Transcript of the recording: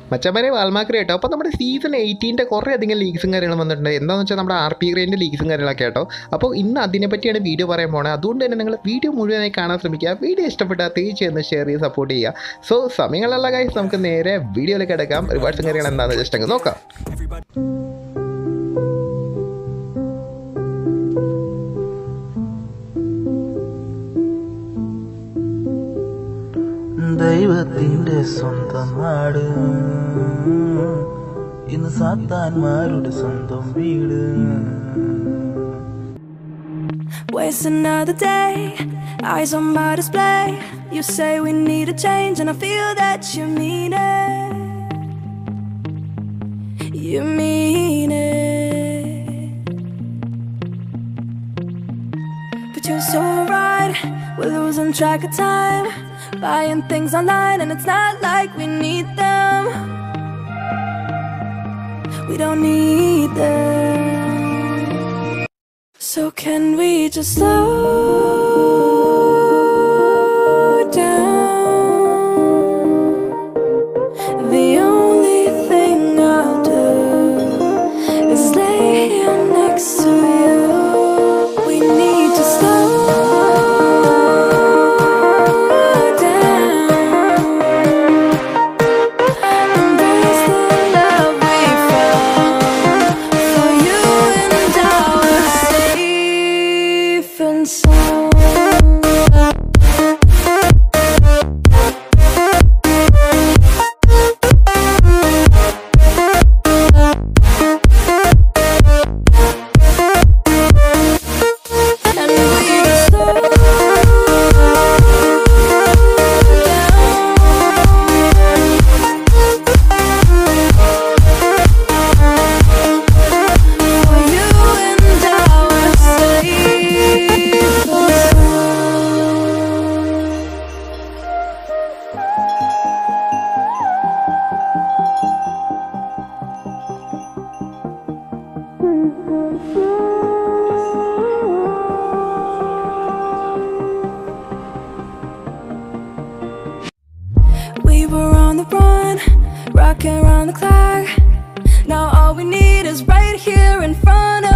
മച്ചന്മാരെ വാൽമാക്രി കേട്ടോ. അപ്പോൾ നമ്മുടെ സീസൺ 18 കുറേ അധികം ലീഗ്സും കാര്യങ്ങളും വന്നിട്ടുണ്ട്. എന്താണെന്ന് വെച്ചാൽ നമ്മുടെ RP ഗ്രേഡിൻ്റെ ലീഗ്സും കാര്യങ്ങളൊക്കെ കേട്ടോ. അപ്പോൾ ഇന്ന് അതിനെ പറ്റിയാണ് വീഡിയോ പറയാൻ പോണത്. അതുകൊണ്ട് തന്നെ നിങ്ങൾ വീഡിയോ മുഴുവനായി കാണാൻ ശ്രമിക്കുക. വീഡിയോ ഇഷ്ടപ്പെട്ടാൽ തീർച്ചയായും ഷെയർ ചെയ്ത് സപ്പോർട്ട് ചെയ്യുക. സോ സമയങ്ങളുള്ള ഗൈസ്, നമുക്ക് നേരെ വീഡിയോയിലേക്ക് കിടക്കാം. റിവാർഡ്സും കാര്യങ്ങൾ എന്താണെന്ന് ജസ്റ്റ് അങ്ങ് നോക്കാം. ദൈവത്തിന്റെ സ്വന്തം നാട്, ഇന്ന് സാത്താന്മാരുടെ സ്വന്തം വീട്. Waste another day, eyes on my display. You say we need a change and I feel that you mean it. You mean it. But you're so right, we're losing track of time, buying things online and it's not like we need them. We don't need them. So can we just slow down? The only thing I'll do is lay here next to you. We need to slow We were on the run, rocking around the clock. Now all we need is right here in front of